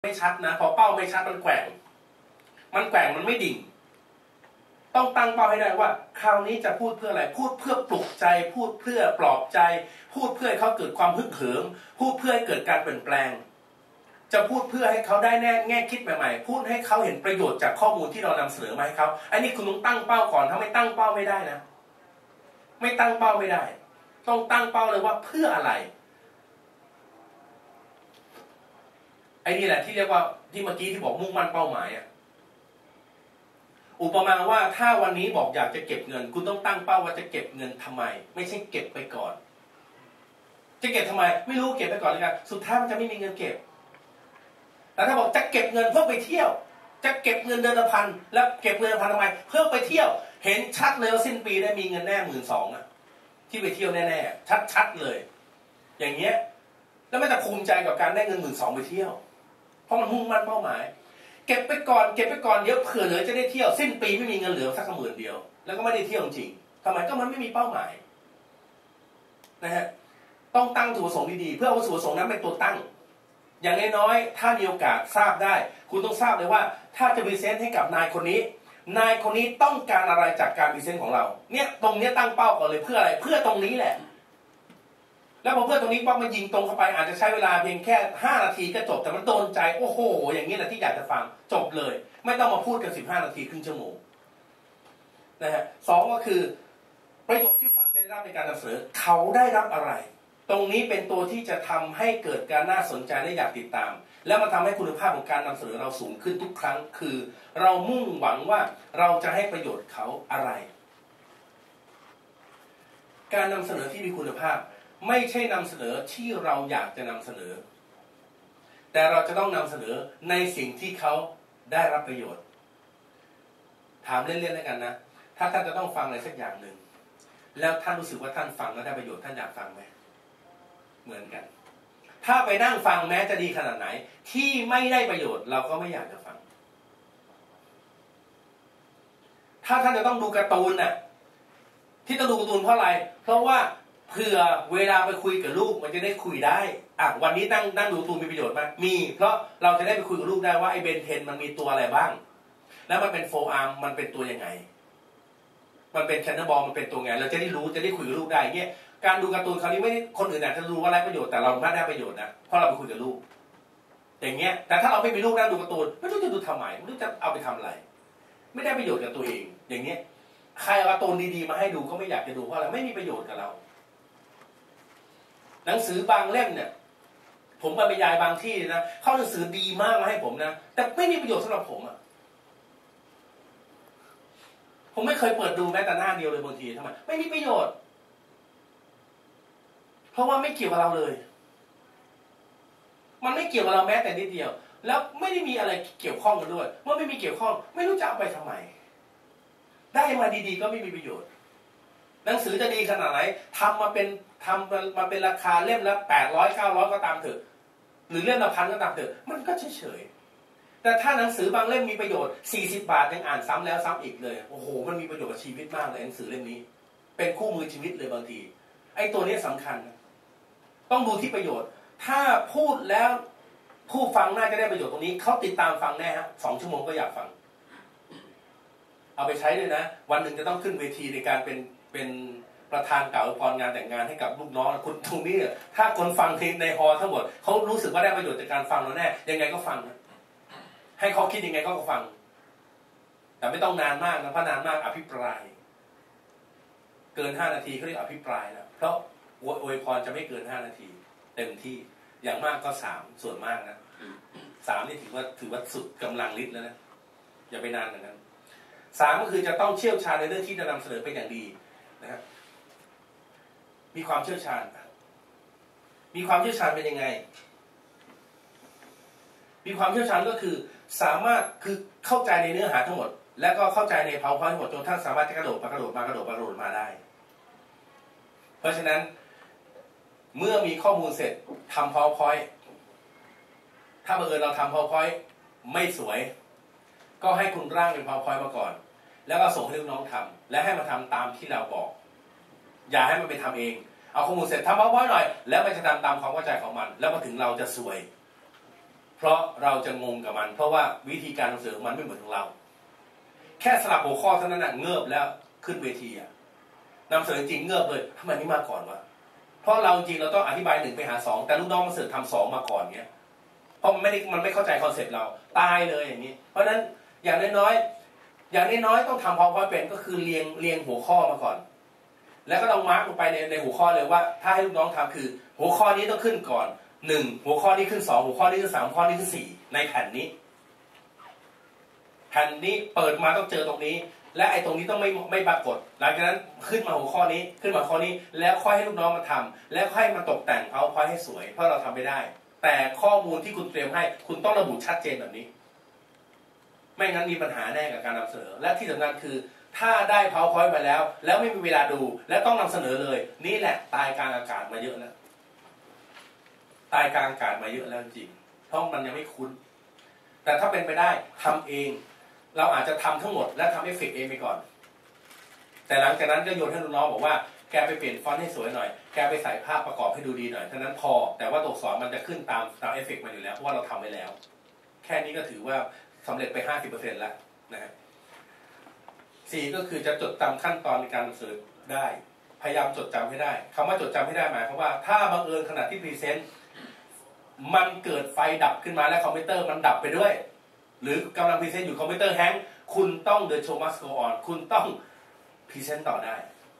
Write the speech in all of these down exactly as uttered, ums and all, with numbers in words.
ไม่ชัดนะพอเป้าไม่ชัดมันแกว่งมันแกว่งมันไม่ดิ่งต้องตั้งเป้าให้ได้ว่าคราวนี้จะพูดเพื่ออะไรพูดเพื่อปลุกใจพูดเพื่อปลอบใจพูดเพื่อให้เขาเกิดความฮึกเหิมพูดเพื่อให้เกิดการเปลี่ยนแปลงจะพูดเพื่อให้เขาได้แน่แง่คิดใหม่ๆพูดให้เขาเห็นประโยชน์จากข้อมูลที่เรานำเสนอมาให้เขาอันนี้คุณต้องตั้งเป้าก่อนถ้าไม่ตั้งเป้าไม่ได้นะไม่ตั้งเป้าไม่ได้ต้องตั้งเป้าเลยว่าเพื่ออะไรไอ้นี่แหละที่เรียกว่าที่เมื่อกี้ที่บอกมุ่งมั่นเป้าหมายอ่ะอุปมาว่าถ้าวันนี้บอกอยากจะเก็บเงินคุณต้องตั้งเป้าว่าจะเก็บเงินทำไมไม่ใช่เก็บไปก่อนจะเก็บทำไมไม่รู้เก็บไปก่อนเลยกันสุดท้ายมันจะไม่มีเงินเก็บแต่ถ้าบอกจะเก็บเงินเพื่อไปเที่ยวจะเก็บเงินเดือนละพันแล้วเก็บเงินละพันทำไมเพื่อไปเที่ยวเห็นชัดเลยว่าสิ้นปีได้มีเงินแน่หมื่นสองอ่ะที่ไปเที่ยวแน่ๆชัดๆเลยอย่างเงี้ยแล้วไม่จะภูมิใจกับการได้เงินหมื่นสองไปเที่ยวเพราะมันมุ่งมั่นเป้าหมายเก็บไปก่อนเก็บไปก่อนเดี๋ยวเผื่อเหลือจะได้เที่ยวสิ้นปีไม่มีเงินเหลือสักหมื่นเดียวแล้วก็ไม่ได้เที่ยวจริงทำไมก็มันไม่มีเป้าหมายนะฮะต้องตั้งจุดประสงค์ดีๆเพื่อเอาจุดประสงค์นั้นเป็นตัวตั้งอย่างน้อยๆถ้ามีโอกาสทราบได้คุณต้องทราบเลยว่าถ้าจะพรีเซนต์ให้กับนายคนนี้นายคนนี้ต้องการอะไรจากการพรีเซนต์ของเราเนี่ยตรงนี้ตั้งเป้าก่อนเลยเพื่ออะไรเพื่อตรงนี้แหละแล้วพอเพื่อตรงนี้ปั๊บมันยิงตรงเข้าไปอาจจะใช้เวลาเพียงแค่ห้านาทีก็จบแต่มันโดนใจโอ้โหอย่างนี้แหละที่อยากจะฟังจบเลยไม่ต้องมาพูดกันสิบห้านาทีครึ่งชั่วโมงนะฮะสองก็คือประโยชน์ที่ฟังได้รับในการนำเสนอเขาได้รับอะไรตรงนี้เป็นตัวที่จะทำให้เกิดการน่าสนใจและอยากติดตามแล้วมาทำให้คุณภาพของการนำเสนอเราสูงขึ้นทุกครั้งคือเรามุ่งหวังว่าเราจะให้ประโยชน์เขาอะไรการนำเสนอที่มีคุณภาพไม่ใช่นำเสนอที่เราอยากจะนำเสนอแต่เราจะต้องนำเสนอในสิ่งที่เขาได้รับประโยชน์ถามเล่นๆแล้วกันนะถ้าท่านจะต้องฟังอะไรสักอย่างหนึ่งแล้วท่านรู้สึกว่าท่านฟังแล้วได้ประโยชน์ท่านอยากฟังไหมเหมือนกันถ้าไปนั่งฟังแม้จะดีขนาดไหนที่ไม่ได้ประโยชน์เราก็ไม่อยากจะฟังถ้าท่านจะต้องดูการ์ตูนน่ะที่ต้องดูการ์ตูนเพราะอะไรเพราะว่าเผื่อเวลาไปคุยกับลูกมันจะได้คุยได้อ่ะวันนี้นั่งนั่งดูการ์ตูนมีประโยชน์ไหมมีเพราะเราจะได้ไปคุยกับลูกได้ว่าไอ้เบนเทนมันมีตัวอะไรบ้างแล้วมันเป็นโฟร์อาร์มมันเป็นตัวยังไงมันเป็นแคนนบอลมันเป็นตัวไงเราจะได้รู้จะได้คุยกับลูกได้เงี้ยการดูการ์ตูนคราวนี้ไม่ได้คนอื่นอาจจะรู้ว่าไรประโยชน์แต่เราไม่ได้ประโยชน์นะเพราะเราไปคุยกับลูกอย่างเงี้ยแต่ถ้าเราไม่มีลูกนั่งดูการ์ตูนไม่รู้จะดูทำไมไม่รู้จะเอาไปทำอะไรไม่ได้ประโยชน์กับตัวเองอย่างเงี้ยใครเอาการ์ตูนดีๆมาให้ดูก็ไม่อยากจะดูเพราะอะไรไม่มีประโยชน์กับเราหนังสือบางเล่มเนี่ยผมบรรยายบางที่นะเข้าหนังสือดีมากมาให้ผมนะแต่ไม่มีประโยชน์สำหรับผมอ่ะผมไม่เคยเปิดดูแม้แต่หน้าเดียวเลยบางทีทำไมไม่มีประโยชน์เพราะว่าไม่เกี่ยวกับเราเลยมันไม่เกี่ยวกับเราแม้แต่นิดเดียวแล้วไม่ได้มีอะไรเกี่ยวข้องกันด้วยเมื่อไม่มีเกี่ยวข้องไม่รู้จะเอาไปทำไมได้มาดีๆก็ไม่มีประโยชน์หนังสือจะดีขนาดไหนทำมาเป็นทำมาเป็นราคาเล่มละแปดร้อยเก้าร้อยก็ตามเถอะหรือเล่มละพันก็ตามเถอะมันก็เฉยๆแต่ถ้าหนังสือบางเล่มมีประโยชน์สี่สิบบาทยังอ่านซ้ำแล้วซ้ำอีกเลยโอ้โหมันมีประโยชน์กับชีวิตมากเลยหนังสือเล่มนี้เป็นคู่มือชีวิตเลยบางทีไอ้ตัวนี้สำคัญต้องดูที่ประโยชน์ถ้าพูดแล้วผู้ฟังน่าจะได้ประโยชน์ตรงนี้เขาติดตามฟังแน่ฮะสองชั่วโมงก็อยากฟังเอาไปใช้ด้วยนะวันหนึ่งจะต้องขึ้นเวทีในการเป็นเป็นประธานกล่าวอวยพรงานแต่งงานให้กับลูกน้องคุณตรงนี้ถ้าคนฟังเพลงในฮอลทั้งหมดเขารู้สึกว่าได้ประโยชน์จากการฟังเราแน่ยังไงก็ฟังนะให้เขาคิดยังไงก็ฟังแต่ไม่ต้องนานมากนะเพราะนานมากอภิปรายเกินห้านาทีเขาเรียกอภิปรายแล้วเพราะอวยพรจะไม่เกินห้านาทีเต็มที่อย่างมากก็สามส่วนมากนะสามนี่ถือว่าถือว่าสุดกำลังฤทธิ์แล้วนะอย่าไปนานอย่างนั้นสามก็คือจะต้องเชี่ยวชาญในเรื่องที่จะนำเสนอเป็นอย่างดีนะครับมีความเชี่ยวชาญมีความเชี่ยวชาญเป็นยังไงมีความเชี่ยวชาญก็คือสามารถคือเข้าใจในเนื้อหาทั้งหมดและก็เข้าใจใน PowerPoint ทั้งหมดจนท่านสามารถจะกระโดดมากระโดดมากระโดดมากระโดดมาได้เพราะฉะนั้นเมื่อมีข้อมูลเสร็จทำ PowerPoint ถ้าบังเอิญเราทำ PowerPoint ไม่สวยก็ให้คุณร่างเป็น PowerPoint มาก่อนแล้วก็ส่งให้ลูกน้องทำและให้มาทำตามที่เราบอกอย่าให้มันไปทำเองเอาข้อมูลเสร็จทำ PowerPoint หน่อยแล้วมันจะทำตามความเข้าใจของมันแล้วมาถึงเราจะสวยเพราะเราจะงงกับมันเพราะว่าวิธีการนำเสนอมันไม่เหมือนของเราแค่สลับหัวข้อเท่านั้นนะเงือบแล้วขึ้นเวทีอ่ะนำเสนอจริงเงือบเลยทำไมนี่มาก่อนวะเพราะเราจริงเราต้องอธิบายหนึ่งไปหาสองแต่ลูกน้องมาเสนอทำสองมาก่อนเงี้ยเพราะมันไม่ได้มันไม่เข้าใจคอนเซ็ปต์เราตายเลยอย่างนี้เพราะฉะนั้นอย่างน้อยๆอย่างน้อยๆต้องทำพอพอเป็นก็คือเรียงเรียงหัวข้อมาก่อนแล้วก็ต้องมาร์กลงไปในในหัวข้อเลยว่าถ้าให้ลูกน้องทำคือหัวข้อนี้ต้องขึ้นก่อนหนึ่งหัวข้อนี้ขึ้นสองหัวข้อนี้ขึ้นสามหัวข้อนี้ขึ้นสี่ในแผ่นนี้แผ่นนี้เปิดมาต้องเจอตรงนี้และไอ้ตรงนี้ต้องไม่ไม่ปรากฏหลังจากนั้นขึ้นมาหัวข้อนี้ขึ้นมาข้อนี้แล้วค่อยให้ลูกน้องมาทำแล้วค่อยมาตกแต่งเอาพอยให้สวยเพราะเราทำไม่ได้แต่ข้อมูลที่คุณเตรียมให้คุณต้องระบุชัดเจนแบบนี้ไม่งั้นมีปัญหาแน่กับการนำเสนอและที่สำคัญคือถ้าได้ PowerPoint มาแล้วแล้วไม่มีเวลาดูและต้องนำเสนอเลยนี่แหละตายกลางอากาศมาเยอะแล้วตายกลางอากาศมาเยอะแล้วจริงเพราะมันยังไม่คุ้นแต่ถ้าเป็นไปได้ทำเองเราอาจจะทำทั้งหมดและทำเอฟเฟกต์เองไปก่อนแต่หลังจากนั้นก็โยนให้ลูกน้องบอกว่าแกไปเปลี่ยนฟอนต์ให้สวยหน่อยแกไปใส่ภาพประกอบให้ดูดีหน่อยเท่านั้นพอแต่ว่าตัวอักษรมันจะขึ้นตามตามเอฟเฟกต์มันอยู่แล้วเพราะว่าเราทำไว้แล้วแค่นี้ก็ถือว่าสำเร็จไป ห้าสิบเปอร์เซ็นต์ แล้วนะฮะสี่ก็คือจะจดจำขั้นตอนในการนำเสนอได้พยายามจดจำให้ได้คำว่าจดจำให้ได้หมายความว่าถ้าบังเอิญขณะที่พรีเซนต์มันเกิดไฟดับขึ้นมาและคอมพิวเตอร์มันดับไปด้วยหรือกำลังพรีเซนต์อยู่คอมพิวเตอร์แฮงก์คุณต้อง The show must go on คุณต้องพรีเซนต์ต่อได้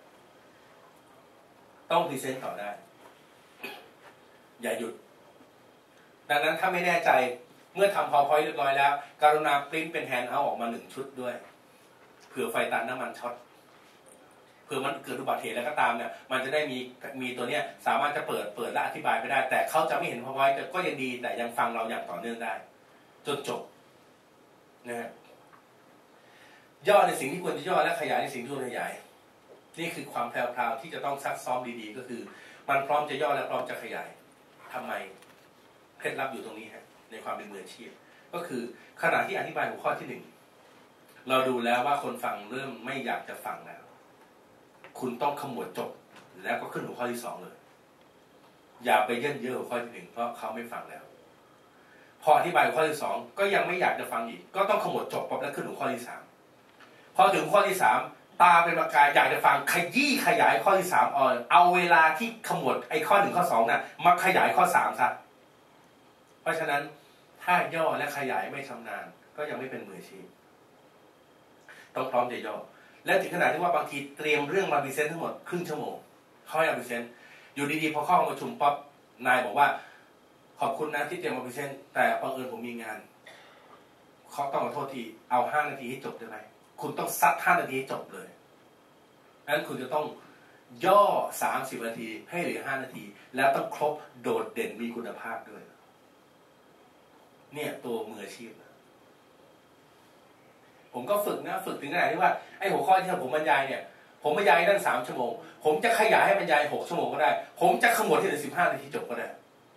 ต้องพรีเซนต์ต่อได้อย่าหยุดดังนั้นถ้าไม่แน่ใจเมื่อทำ PowerPoint เรียบร้อยแล้วกรุณาปริ้นเป็นแฮนด์เอาท์ออกมาหนึ่งชุดด้วยเผื่อไฟตันน้ำมันช็อตเผื่อมันเกิดอุบัติเหตุแล้วก็ตามเนี่ยมันจะได้มีมีตัวเนี้ยสามารถจะเปิดเปิดและอธิบายไปได้แต่เขาจะไม่เห็น PowerPoint ก็ยังดีแต่ยังฟังเราอย่างต่อเนื่องได้จนจบนะฮะย่อในสิ่งที่ควรจะย่อและขยายในสิ่งที่ควรขยายนี่คือความแพรวๆที่จะต้องซักซ้อมดีๆก็คือมันพร้อมจะย่อและพร้อมจะขยายทำไมเคล็ดลับอยู่ตรงนี้ฮะในความเป็นมืออาชีพก็คือขณะที่อธิบายหัวข้อที่หนึ่งเราดูแล้วว่าคนฟังเริ่มไม่อยากจะฟังแล้วคุณต้องขมวดจบแล้วก็ขึ้นหัวข้อที่สองเลยอย่าไปเย่นเยอะหัวข้อที่หนึ่งเพราะเขาไม่ฟังแล้วพออธิบายหัวข้อที่สองก็ยังไม่อยากจะฟังอีกก็ต้องขมวดจบปั๊บแล้วขึ้นหัวข้อที่สามพอถึงข้อที่สามตาเป็นประกายอยากจะฟังขยี้ขยายข้อที่สามอ่อนเอาเวลาที่ขมวดไอ้ข้อหนึ่งข้อสองน่ะมาขยายข้อสามซะเพราะฉะนั้นถ้าย่อและขยายไม่ชำนาญก็ยังไม่เป็นมืออาชีพต้องพร้อมจะย่อและถึงขนาดที่ว่าบางทีเตรียมเรื่องมาพรีเซนต์ทั้งหมดครึ่งชั่วโมงเขาให้พรีเซนต์อยู่ดีๆพอเข้าประชุมปั๊บนายบอกว่าขอบคุณนะที่เตรียมมาพรีเซนต์แต่บังเอิญผมมีงานเขาต้องขอโทษทีเอาห้านาทีให้จบได้ไหมคุณต้องซัดห้านาทีให้จบเลยงั้นคุณจะต้องย่อสามสิบนาทีให้เหลือห้านาทีแล้วต้องครบโดดเด่นมีคุณภาพด้วยเนี่ยตัวมืออาชีพผมก็ฝึกนะฝึกถึงขนาดที่ว่าไอ้หัวข้อที่ผมบรรยายเนี่ยผมบรรยายได้สามชั่วโมงผมจะขยายให้บรรยายหกชั่วโมงก็ได้ผมจะขมวดที่เหลือสิบห้านาทีจบก็ได้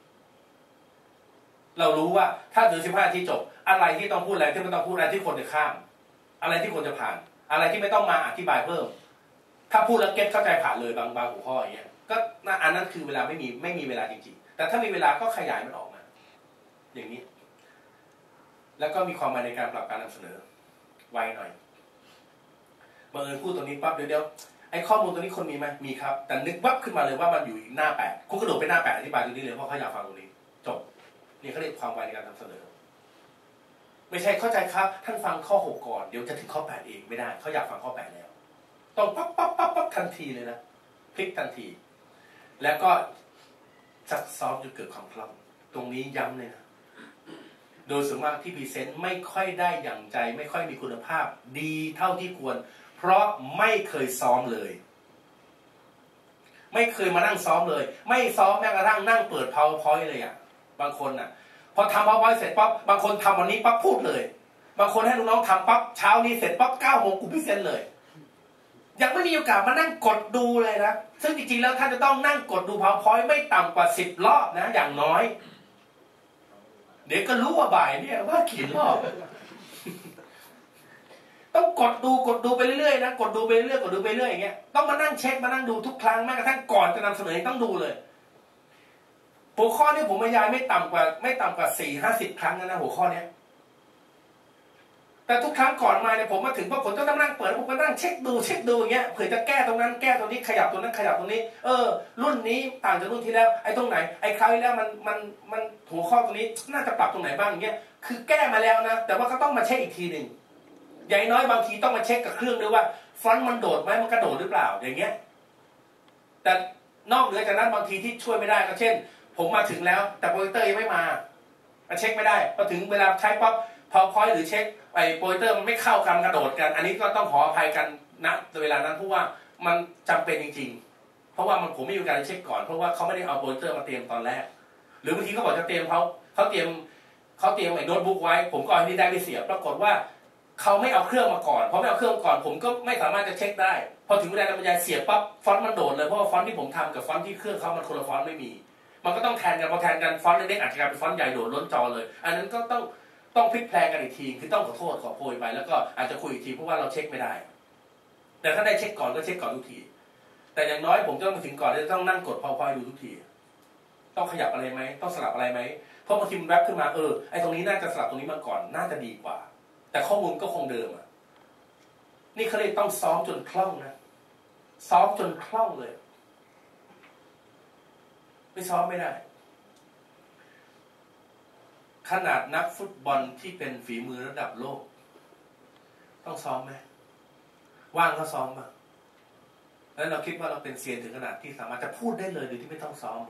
เรารู้ว่าถ้าเหลือสิบห้านาทีจบอะไรที่ต้องพูดอะไรที่ไม่ต้องพูดอะไรที่ควรจะข้ามอะไรที่ควรจะผ่านอะไรที่ไม่ต้องมาอธิบายเพิ่มถ้าพูดแล้วเก็ตเข้าใจผ่านเลยบางบางหัวข้ออย่างเงี้ยก็อันนั้นคือเวลาไม่มีไม่มีเวลาจริงๆแต่ถ้ามีเวลาก็ขยายมันออกมาอย่างนี้แล้วก็มีความหมายในการปรับการนำเสนอไวหน่อยบังเอิญพูดตรงนี้ปั๊บเดี๋ยวเดี๋ยวไอ้ข้อมูลตรงนี้คนมีไหมมีครับแต่นึกวับขึ้นมาเลยว่ามันอยู่หน้าแปดคุณกระโดดไปหน้าแปดอธิบายตรงนี้เลยเพราะเขาอยากฟังตรงนี้จบนี่เขาเรียกความไวในการนำเสนอไม่ใช่เข้าใจครับท่านฟังข้อหกก่อนเดี๋ยวจะถึงข้อแปดเองไม่ได้เขาอยากฟังข้อแปดแล้วต้องปั๊บปั๊บปั๊บปั๊บทันทีเลยนะพลิกทันทีแล้วก็ซักซ้อมจนเกิดความคล่องตรงนี้ย้ำเลยนะโดยส่วนมากที่พรีเซนต์ไม่ค่อยได้อย่างใจไม่ค่อยมีคุณภาพดีเท่าที่ควรเพราะไม่เคยซ้อมเลยไม่เคยมานั่งซ้อมเลยไม่ซ้อมแม้กระทั่งนั่งเปิด PowerPoint เลยอ่ะบางคนอ่ะพอทำ PowerPoint เสร็จปั๊บบางคนทำวันนี้ปั๊บพูดเลยบางคนให้ลูกน้องทำปั๊บเช้านี้เสร็จปั๊บเก้าโมงกูพรีเซนต์เลยยังไม่มีโอกาสมานั่งกดดูเลยนะซึ่งจริงๆแล้วท่านจะต้องนั่งกดดู PowerPoint ไม่ต่ำกว่าสิบรอบนะอย่างน้อยเดี๋ยวก็รู้ว่าบ่ายเนี่ยว่ากี่รอบต้องกดดูกดดูไปเรื่อยๆนะกดดูไปเรื่อยๆกดดูไปเรื่อยอย่างเงี้ยต้องมานั่งเช็คมานั่งดูทุกครั้งแม้กระทั่งก่อนจะนำเสนอต้องดูเลยหัวข้อนี้ผมบรรยายไม่ต่ำกว่าไม่ต่ำกว่าสี่ห้าสิบครั้งนะหัวข้อเนี้ยแต่ทุกครั้งก่อนมาเนี่ยผมมาถึงพอผมต้องนั่งเปิดผมก็นั่งเช็คดูเช็คดูอย่างเงี้ยเผื่อจะแก้ตรงนั้นแก้ตรงนี้ขยับตรงนั้นขยับตรงนี้เออรุ่นนี้ต่างจากรุ่นที่แล้วไอ้ตรงไหนไอ้คราวที่แล้วมันมันมันหัวข้อตรงนี้น่าจะปรับตรงไหนบ้างอย่างเงี้ยคือแก้มาแล้วนะแต่ว่าก็ต้องมาเช็คอีกทีหนึ่งใหญ่น้อยบางทีต้องมาเช็คกับเครื่องด้วยว่าฟอนต์มันโดดไหมมันกระโดดหรือเปล่าอย่างเงี้ยแต่นอกเหนือจากนั้นบางทีที่ช่วยไม่ได้ก็เช่นผมมาถึงแล้วแต่โปรเจคเตอร์ยังไม่มาเช็คไม่ได้พอถึงเวลาใช้ปั๊บพอพอยหรือเช็คไอ้โปรเจคเตอร์มันไม่เข้ากันกระโดดกันอันนี้ก็ต้องขออภัยกันณเวลานั้นเพราะว่ามันจำเป็นจริงๆเพราะว่ามันผมไม่มีการเช็คก่อนเพราะว่าเขาไม่ได้เอาโปรเจคเตอร์มาเตรียมตอนแรกหรือบางทีเขาบอกจะเตรียมเขาเขาเตรียมเขาเตรียมไอ้โน้ตบุ๊กไว้ผมก็เอาที่ได้ไปเสียบปรากฏว่าเขาไม่เอาเครื่องมาก่อนเพราะไม่เอาเครื่องก่อนผมก็ไม่สามารถจะเช็คได้พอถึงเวลาบรรยายเสียบปั๊บฟอนต์มันโดดเลยเพราะว่าฟอนต์ที่ผมทำกับฟอนต์ที่เครื่องเขามันคนละฟอนต์ไม่มีมันก็ต้องแทนกันพอแทนกันฟอนต์เล็กๆอาจจะกลายเป็นฟอนต์ใหญ่โดดล้นจอเลยอันนั้นก็ต้องต้องพลิกแพลงกันอีกทีคือต้องขอโทษขอโพยไปแล้วก็อาจจะคุยอีกทีเพราะว่าเราเช็คไม่ได้แต่ถ้าได้เช็คก่อนก็เช็คก่อนทุกทีแต่อย่างน้อยผมต้องมาถึงก่อนจะต้องนั่งกดพอๆดูทุกทีต้องขยับอะไรไหมต้องสลับอะไรไหมเพราะบางทีมันแวบขึ้นมาเออไอ้ตรงนี้น่าจะสลับตรงนี้มาก่อนน่าจะดีกว่าแต่ข้อมูลก็คงเดิมอ่ะนี่เขาเรียกต้องซ้อมจนคล่องนะซ้อมจนคล่องเลยไม่ซ้อมไม่ได้ขนาดนักฟุตบอลที่เป็นฝีมือระดับโลกต้องซ้อมไหมว่างก็ซ้อมมาแล้วเราคิดว่าเราเป็นเซียนถึงขนาดที่สามารถจะพูดได้เลยโดยที่ไม่ต้องซ้อม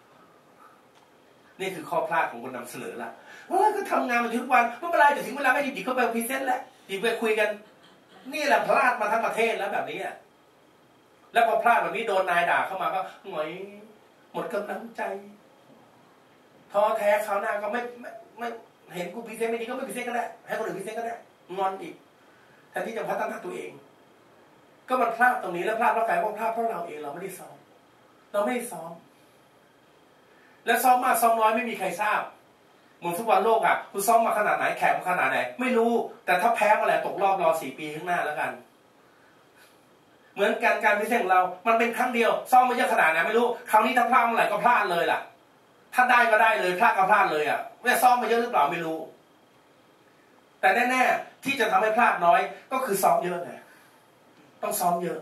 นี่คือข้อพลาดของคนนำเสนอละว่าก็ทำงานมาทุกวันไม่เป็นไรแต่ถึงเวลาก็หยิบเข้าไปพรีเซนต์แล้วหยิบไปคุยกันนี่แหละพลาดมาทั้งประเทศแล้วแบบนี้แล้วพอพลาดแบบนี้โดนนายด่าเข้ามาก็หงอยหมดกำลังใจท้อแท้คราวหน้าก็ไม่ไม่ไม่เห็นกูพรีเซนต์ไม่ดีก็ไม่พรีเซนต์ก็ได้ให้คนอื่นพรีเซนต์ก็ได้งอนอีกแทนที่จะพัฒนาตัวเองก็มันพลาดตรงนี้แล้วพลาดเพราะใครเพราะพลาดเพราะเราเองเราไม่ได้ซ้อมเราไม่ได้ซ้อมและซ้อมมากซ้อมน้อยไม่มีใครทราบเหมือนฟุตบอลโลกอ่ะคุณซ้อมมาขนาดไหนแข่งมาขนาดไหนไม่รู้แต่ถ้าแพ้มาแล้วตกรอบรอสี่ปีข้างหน้าแล้วกันเหมือนการการพิเศษของเรามันเป็นครั้งเดียวซ้อมมาเยอะขนาดไหนไม่รู้คราวนี้ถ้าพลาดเมื่อไหร่ก็พลาดเลยล่ะถ้าได้ก็ได้เลยพลาดก็พลาดเลยอ่ะว่าซ้อมมาเยอะหรือเปล่าไม่รู้แต่แน่ๆที่จะทำให้พลาดน้อยก็คือซ้อมเยอะไงต้องซ้อมเยอะ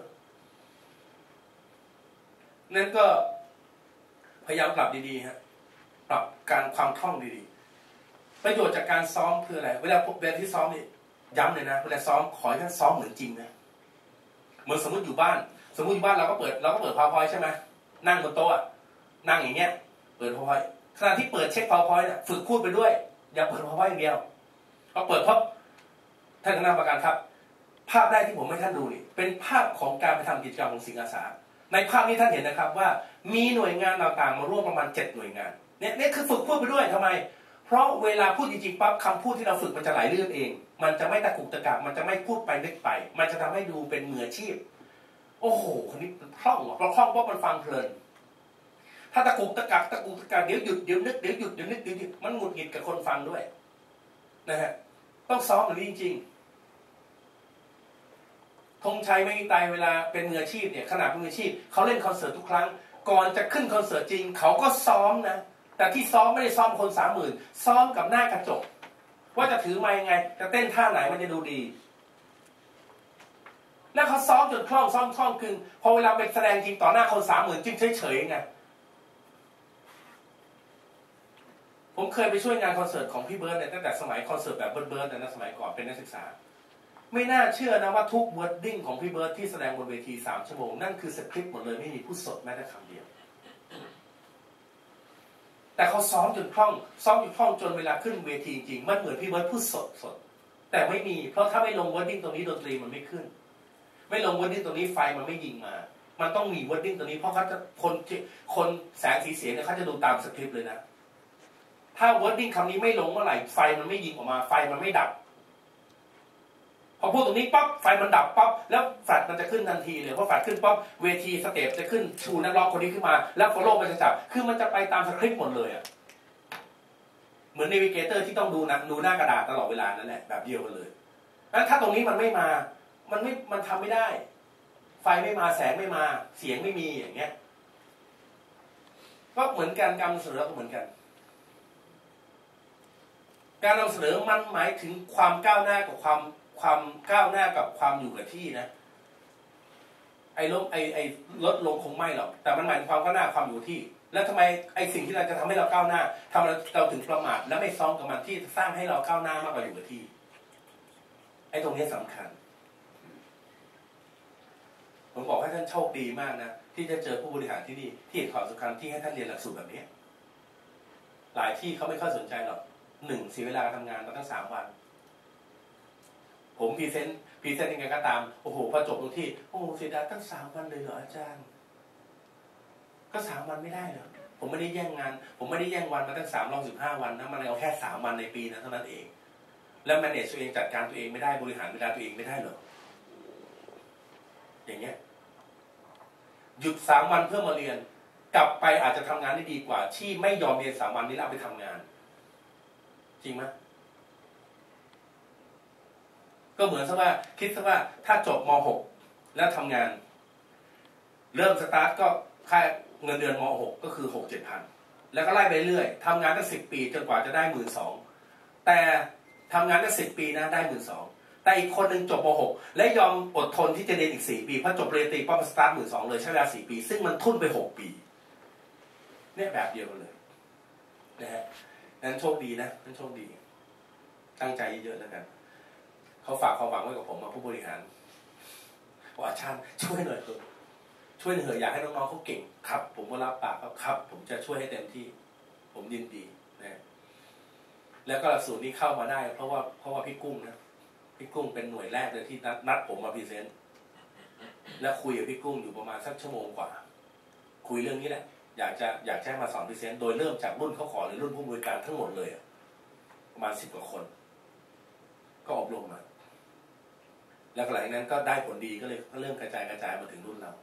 นั่นก็พยายามปรับดีๆฮะปรับการความคล่องดีๆประโยชน์จากการซ้อมคืออะไรเวลาเวลาที่ซ้อมนี่ย้ำเลยนะเวลาซ้อมขอให้ท่านซ้อมเหมือนจริงนะเหมือนสมมติอยู่บ้านสมมติอยู่บ้านเราก็เปิดเราก็เปิด PowerPoint ใช่ไหมนั่งบนโต๊ะนั่งอย่างเงี้ยเปิด PowerPoint ขณะที่เปิดเช็ค PowerPoint เนี่ยฝึกพูดไปด้วยอย่าเปิด PowerPoint อย่างเดียวพอเปิดพบท่านคณะกรรมการครับภาพแรกที่ผมให้ท่านดูนี่เป็นภาพของการไปทำกิจกรรมของสิงห์อาสาในภาพนี้ท่านเห็นนะครับว่ามีหน่วยงานต่างๆมาร่วมประมาณเจ็ดหน่วยงานเนี่ยนี่คือฝึกพูดไปด้วยทำไมเพราะเวลาพูดจริงๆปั๊บคำพูดที่เราฝึกมันจะไหลลื่นเองมันจะไม่ตะกุกตะกักมันจะไม่พูดไปนึกไปมันจะทำให้ดูเป็นมืออาชีพโอ้โหคนนี้คล่องเพราะคล่องเพราะมันฟังเพลินถ้าตะกุกตะกักตะกุกตะกักเดี๋ยวหยุดเดี๋ยวนึกเดี๋ยวหยุดเดี๋ยวนึกเดี๋ยวหยุดมันหงุดหงิดกับคนฟังด้วยนะฮะต้องซ้อมแบบนี้จริงๆธงชัยไม่มีตายเวลาเป็นมืออาชีพเนี่ยขนาดเป็นมืออาชีพเขาเล่นคอนเสิร์ตทุกครั้งก่อนจะขึ้นคอนเสิร์ตจริงเขาก็ซ้อมนะแต่ที่ซ้อมไม่ได้ซ้อมคนสามหมื่นซ้อมกับหน้ากระจกว่าจะถือไมค์ยังไงจะเต้นท่าไหนมันจะดูดีแล้วเขาซ้อมจนคล่องซ้อมคล่องคือพอเวลาไปแสดงจริงต่อหน้าคนสามหมื่นจึงเฉยๆไงผมเคยไปช่วยงานคอนเสิร์ตของพี่เบิร์ดเนี่ยตั้งแต่สมัยคอนเสิร์ตแบบเบิร์ดเบิร์ดนะสมัยก่อนเป็นนักศึกษาไม่น่าเชื่อนะว่าทุกวอร์ดดิ้งของพี่เบิร์ดที่แสดงบนเวทีสามชั่วโมงนั่นคือสคริปต์หมดเลยไม่มีพูดสดแม้แต่คำเดียวแต่เขาซ้อมจนคล่องซ้อมจนคล่องจนเวลาขึ้นเวทีจริงมันเหมือนพี่เบิร์ดพูดสดสดแต่ไม่มีเพราะถ้าไม่ลงวอร์ดดิ้งตรงนี้ดนตรีมันไม่ขึ้นไม่ลงวอร์ดดิ้งตรงนี้ไฟมันไม่ยิงมามันต้องมีวอร์ดดิ้งตรงนี้เพราะเขาจะคนคนแสงสีเสียงเนี่ยเขาจะดูตามสคริปต์เลยนะถ้าวอร์ดดิ้งคำนี้ไม่ลงเมื่อไหร่ไฟมันไม่ยิงออกมาไฟมันไม่ดับพอพูดตรงนี้ปั๊บไฟมันดับปั๊บแล้วแฟลชมันจะขึ้นทันทีเลยเพราะแฟลชขึ้นปั๊บเวทีสเตปจะขึ้นชูนักร้องคนนี้ขึ้นมาแล้วโฟโล่มันจะจับคือมันจะไปตามสคริปต์หมดเลยอ่ะเหมือนเนวิเกเตอร์ที่ต้องดูนะดูหน้ากระดาษตลอดเวลานั่นแหละแบบเดียวกันเลยงั้นถ้าตรงนี้มันไม่มามันไม่มันทำไม่ได้ไฟไม่มาแสงไม่มาเสียงไม่มีอย่างเงี้ยก็ก็เหมือนกันการนำเสนอก็เหมือนกันการนำเสนอมันหมายถึงความก้าวหน้ากับความความก้าวหน้ากับความอยู่กับที่นะไอ้ลดไอ้ไอ้ลดลงคงไม่หรอกแต่มันหมายถึงความก้าวหน้าความอยู่ที่แล้วทำไมไอ้สิ่งที่เราจะทำให้เราก้าวหน้าทำเราเราถึงประมาทและไม่ซ้อมกับมันที่สร้างให้เราก้าวหน้ามากกว่าอยู่กับที่ไอ้ตรงนี้สำคัญผมบอกให้ท่านโชคดีมากนะที่จะเจอผู้บริหารที่นี่ที่เห็นความสำคัญที่ให้ท่านเรียนหลักสูตรแบบนี้หลายที่เขาไม่ค่อยสนใจหรอกหนึ่งเสียเวลาการทำงานมาตั้งสามวันผมพรีเซนต์พรีเซนต์ยังไงก็ตามโอ้โหพอจบตรงที่โอ้เสียดายตั้งสามวันเลยเหรออาจารย์ก็สามวันไม่ได้เหรอผมไม่ได้แย่งงานผมไม่ได้แย่งวันมาตั้งสามร้อยสิบห้าวันนะมันเอาแค่สามวันในปีนะเท่านั้นเองแล้วแมเนจตัวเองจัดการตัวเองไม่ได้บริหารเวลาตัวเองไม่ได้เหรออย่างเงี้ยหยุดสามวันเพื่อมาเรียนกลับไปอาจจะทำงานได้ดีกว่าที่ไม่ยอมเรียนสามวันนี้แล้วเอาไปทำงานจริงไหมก็เหมือนซะว่าคิดซะว่าถ้าจบม หกแล้วทำงานเริ่มสตาร์ทก็ค่าเงินเดือนม หกก็คือ หกเจ็ดพันแล้วก็ไล่ไปเรื่อยทำงานตั้งสิบปีจนกว่าจะได้หมื่นสองแต่ทำงานตั้งสิบปีนะได้หมื่นสองแต่อีกคนหนึ่งจบม หกและยอมอดทนที่จะเรียนอีกสี่ปีเพราะจบปริญญาตรีป้อมสตาร์ทหมื่นสองเลยใช้เวลาสี่ปีซึ่งมันทุ่นไปหกปีเนี่ยแบบเดียวกันเลยนะฮะนั้นโชคดีนะนั้นโชคดีตั้งใจเยอะๆแล้วกันเขาฝากความหวังไว้กับผมมาผู้บริหารว่าอาจารย์ช่วยหน่อยเถอะช่วยหน่อยเถอะอยากให้น้องๆเขาเก่งครับผมก็รับปากครับครับผมจะช่วยให้เต็มที่ผมยินดีนะแล้วก็หลักสูตรนี้เข้ามาได้เพราะว่าเพราะว่าพี่กุ้งนะพี่กุ้งเป็นหน่วยแรกเลยที่นัดนัดผมมาพรีเซนต์แล้วคุยกับพี่กุ้งอยู่ประมาณสักชั่วโมงกว่าคุยเรื่องนี้แหละอยากจะอยากแจ้งมาสอนพรีเซนต์โดยเริ่มจากรุ่นเขาขอหรือรุ่นผู้บริการทั้งหมดเลยประมาณสิบกว่าคนก็อบรมมาแล้วหลังจากนั้นก็ได้ผลดีก็เลยก็เริ่มกระจายกระจายมาถึงรุ่นเรา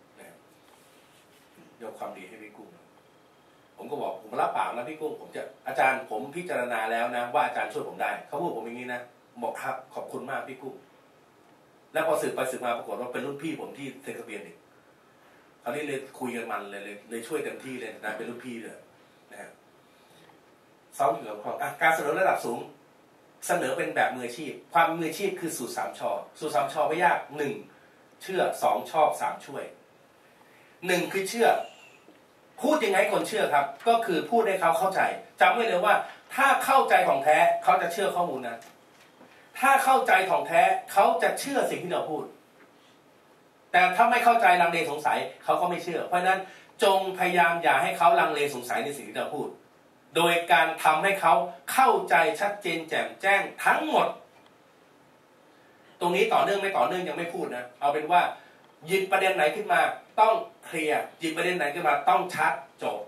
ยกความดีให้พี่กุ้งผมก็บอกผมรับปากนะพี่กุ้งผมจะอาจารย์ผมพิจารณาแล้วนะว่าอาจารย์ช่วยผมได้เขาพูดผมอย่างนี้นะบอกครับขอบคุณมากพี่กุ้งแล้วพอสืบไปสืบมาปรากฏว่าเป็นรุ่นพี่ผมที่เซ็นทะเบียนอีกคราวนี้เลยคุยกันมันเลยเลยเลยช่วยเต็มที่เลยนะเป็นรุ่นพี่เลยนะฮะซ้อมอยู่กับความการเสนอระดับสูงเสนอเป็นแบบมืออาชีพความมืออาชีพคือสูตรสามชอสูตรสามชอไม่ยากหนึ่งเชื่อสองชอบสามช่วยหนึ่งคือเชื่อพูดยังไงคนเชื่อครับก็คือพูดให้เขาเข้าใจจำไว้เลยว่าถ้าเข้าใจของแท้เขาจะเชื่อข้อมูลนั้นถ้าเข้าใจของแท้เขาจะเชื่อสิ่งที่เราพูดแต่ถ้าไม่เข้าใจลังเลสงสัยเขาก็ไม่เชื่อเพราะฉะนั้นจงพยายามอย่าให้เขาลังเลสงสัยในสิ่งที่เราพูดโดยการทำให้เขาเข้าใจชัดเจนแจ่มแจ้งทั้งหมดตรงนี้ต่อเนื่องไม่ต่อเนื่องยังไม่พูดนะเอาเป็นว่าหยิบประเด็นไหนขึ้นมาต้องเคลียร์หยิบประเด็นไหนขึ้นมาต้องชัดจบ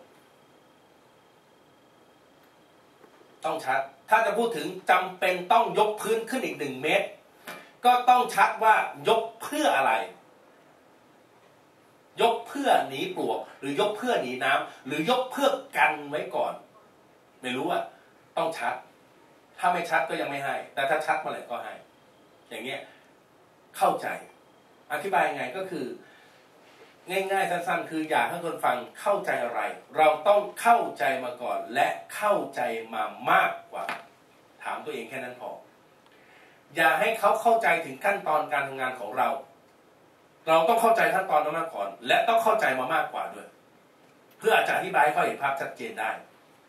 ต้องชัดถ้าจะพูดถึงจำเป็นต้องยกพื้นขึ้นอีกหนึ่งเมตรก็ต้องชัดว่ายกเพื่ออะไรยกเพื่อหนีปลวกหรือยกเพื่อหนีน้ำหรือยกเพื่อกันไว้ก่อนไม่รู้อ่ะต้องชัดถ้าไม่ชัดก็ยังไม่ให้แต่ถ้าชัดเมื่อไหร่ก็ให้อย่างเงี้ยเข้าใจอธิบายยังไงก็คือง่ายๆสั้นๆคืออยากให้คนฟังเข้าใจอะไรเราต้องเข้าใจมาก่อนและเข้าใจมามากกว่าถามตัวเองแค่นั้นพออย่าให้เขาเข้าใจถึงขั้นตอนการทำงานของเราเราต้องเข้าใจขั้นตอนนั้นมาก่อนและต้องเข้าใจมามากกว่าด้วยเพื่ออาจจะอธิบายให้เขาเห็นภาพชัดเจนได้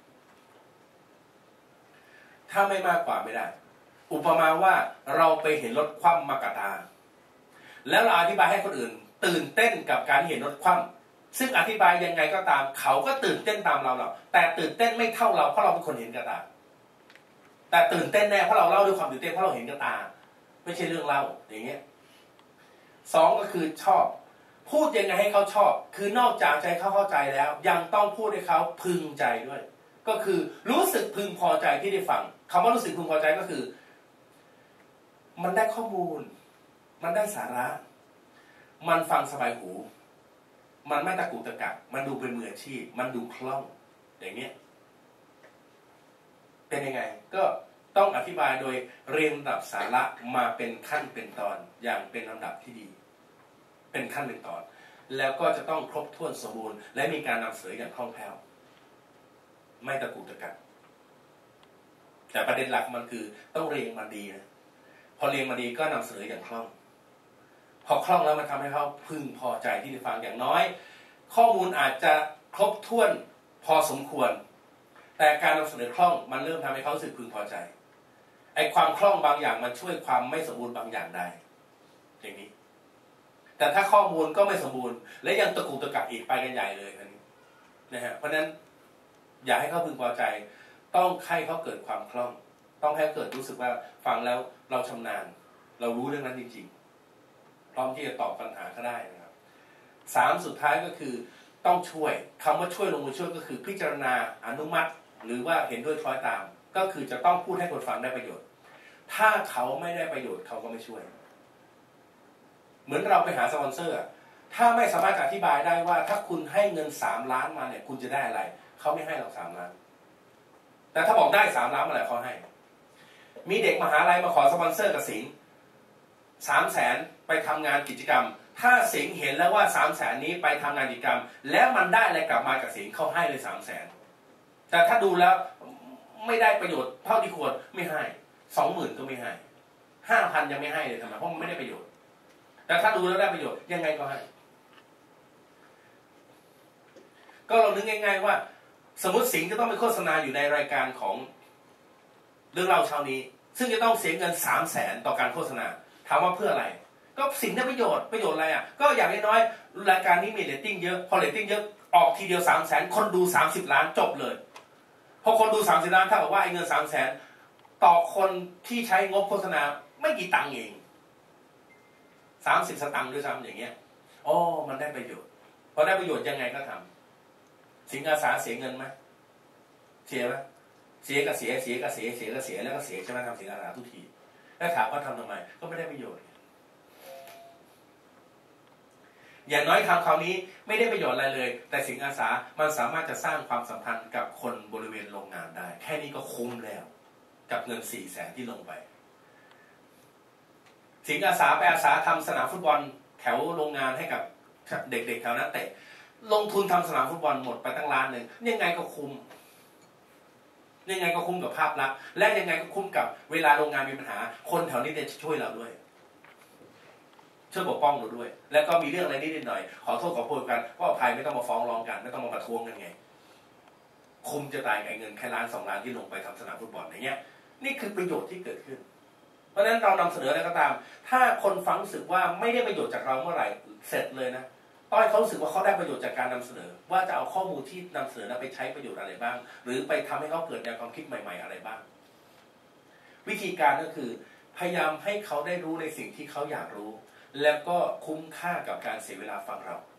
ถ้าไม่มากกว่าไม่ได้อุปมาว่าเราไปเห็นรถคว่ำมากระตาแล้วเราอธิบายให้คนอื่นตื่นเต้นกับการเห็นรถคว่ำซึ่งอธิบายยังไงก็ตามเขาก็ตื่นเต้นตามเราหรอกแต่ตื่นเต้นไม่เท่าเราเพราะเราเป็นคนเห็นกระตาแต่ตื่นเต้นแน่เพราะเราเล่าด้วยความตื่นเต้นเพราะเราเห็นกระตาไม่ใช่เรื่องเล่าอย่างเงี้ยสองก็คือชอบพูดยังไงให้เขาชอบคือนอกจากใจเขาเข้าใจแล้วยังต้องพูดให้เขาพึงใจด้วยก็คือรู้สึกพึงพอใจที่ได้ฟังคำว่ารู้สึกพึงพอใจก็คือมันได้ข้อมูลมันได้สาระมันฟังสบายหูมันไม่ตะกุกตะกักมันดูเป็นมืออาชีพมันดูคล่องอย่างเงี้ยเป็นยังไงก็ต้องอธิบายโดยเรียงลำดับสาระมาเป็นขั้นเป็นตอนอย่างเป็นลำดับที่ดีเป็นขั้นเป็นตอนแล้วก็จะต้องครบถ้วนสมบูรณ์และมีการนำเสนออย่างคล่องแคล่วไม่ตะกุกตะกักแต่ประเด็นหลักมันคือต้องเรียงมันดีนะพอเรียงมันดีก็นำเสนออย่างคล่องพอคล่องแล้วมันทำให้เขาพึงพอใจที่จะฟังอย่างน้อยข้อมูลอาจจะครบถ้วนพอสมควรแต่การนำเสนอคล่องมันเริ่มทำให้เขารู้สึกพึงพอใจไอ้ความคล่องบางอย่างมันช่วยความไม่สมบูรณ์บางอย่างได้อย่างนี้แต่ถ้าข้อมูลก็ไม่สมบูรณ์และยังตะกุกตะกักอีกไปกันใหญ่เลยนะฮะเพราะฉะนั้นอย่าให้เขาพึงพอใจต้องให้เขาเกิดความคล่องต้องให้เกิดรู้สึกว่าฟังแล้วเราชำนาญเรารู้เรื่องนั้นจริงๆพร้อมที่จะตอบปัญหาก็ได้นะครับสามสุดท้ายก็คือต้องช่วยคำว่าช่วยลงมือช่วยก็คือพิจารณาอนุมัติหรือว่าเห็นด้วยคล้อยตามก็คือจะต้องพูดให้คนฟังได้ประโยชน์ถ้าเขาไม่ได้ประโยชน์เขาก็ไม่ช่วยเหมือนเราไปหาสปอนเซอร์ถ้าไม่สามารถอธิบายได้ว่าถ้าคุณให้เงินสามล้านมาเนี่ยคุณจะได้อะไรเขาไม่ให้หรอกสามล้านแต่ถ้าบอกได้สามล้านเมื่อไหร่เขาให้มีเด็กมหาลัยมาขอสปอนเซอร์กับสิงห์สามแสนไปทำงานกิจกรรมถ้าสิงห์เห็นแล้วว่าสามแสนนี้ไปทำงานกิจกรรมแล้วมันได้อะไรกลับมากับสิงห์เขาให้เลยสามแสนแต่ถ้าดูแล้วไม่ได้ประโยชน์เท่าที่ควรไม่ให้สองหมื่นก็ไม่ให้ห้าพันยังไม่ให้เลยทำไมเพราะมันไม่ได้ประโยชน์แต่ถ้าดูแล้วได้ประโยชน์ยังไงก็ให้ก็เรานึกง่ายๆว่าสมมติสิงห์จะต้องไปโฆษณาอยู่ในรายการของเรื่องเล่าเช้านี้ซึ่งจะต้องเสียเงินสามแสนต่อการโฆษณาถามว่าเพื่ออะไรก็สิงห์ได้ประโยชน์ประโยชน์อะไรอ่ะก็อย่างน้อยๆรายการนี้มีเรตติ้งเยอะพอเรตติ้งเยอะออกทีเดียวสามแสนคนดูสามสิบล้านจบเลยพอคนดูสามสิบล้านเท่ากับว่าไอ้เงินสามแสนต่อคนที่ใช้งบโฆษณาไม่กี่ตังค์เองสามสิบสตังค์ด้วยซ้ำอย่างเงี้ยอ๋อมันได้ประโยชน์พอได้ประโยชน์ยังไงก็ทำสิงห์อาสาเสียเงินไหมเสียไหมเสียก็เสียเสียก็เสียเสียก็เสียแล้วก็เสียใช่ไหมทำสิงห์อาสาทุกทีแล้วถามว่าทำทำไมก็ไม่ได้ประโยชน์อย่างน้อยคำคราวนี้ไม่ได้ประโยชน์อะไรเลยแต่สิงห์อาสามันสามารถจะสร้างความสัมพันธ์กับคนบริเวณโรงงานได้แค่นี้ก็คุ้มแล้วกับเงินสี่แสนที่ลงไปสิงห์อาสาไปอาสาทำสนามฟุตบอลแถวโรงงานให้กับเด็กๆแถวนั้นเตะลงทุนทำสนามฟุตบอลหมดไปตั้งล้านหนึ่งยังไงก็คุ้มยังไงก็คุ้มกับภาพลักษณ์และยังไงก็คุ้มกับเวลาโรงงานมีปัญหาคนแถวนี้จะช่วยเราด้วยช่วยปกป้องเราด้วยแล้วก็มีเรื่องอะไรนิดหน่อยขอโทษขอโทษกันก็อภัยไม่ต้องมาฟ้องร้องกันไม่ต้องมาประท้วงกันไงคุ้มจะตายกับเงินแค่ล้านสองล้านที่ลงไปทำสนามฟุตบอลอย่างเงี้ยนี่คือประโยชน์ที่เกิดขึ้นเพราะฉะนั้นเรานำเสนออะไรก็ตามถ้าคนฟังรู้สึกว่าไม่ได้ประโยชน์จากเราเมื่อไหร่เสร็จเลยนะต้องให้เขารู้สึกว่าเขาได้ประโยชน์จากการนำเสนอว่าจะเอาข้อมูลที่นำเสนอไปใช้ประโยชน์อะไรบ้างหรือไปทำให้เขาเกิดแนวความคิดใหม่ๆอะไรบ้างวิธีการก็คือพยายามให้เขาได้รู้ในสิ่งที่เขาอยากรู้แล้วก็คุ้มค่ากับการเสียเวลาฟังเรา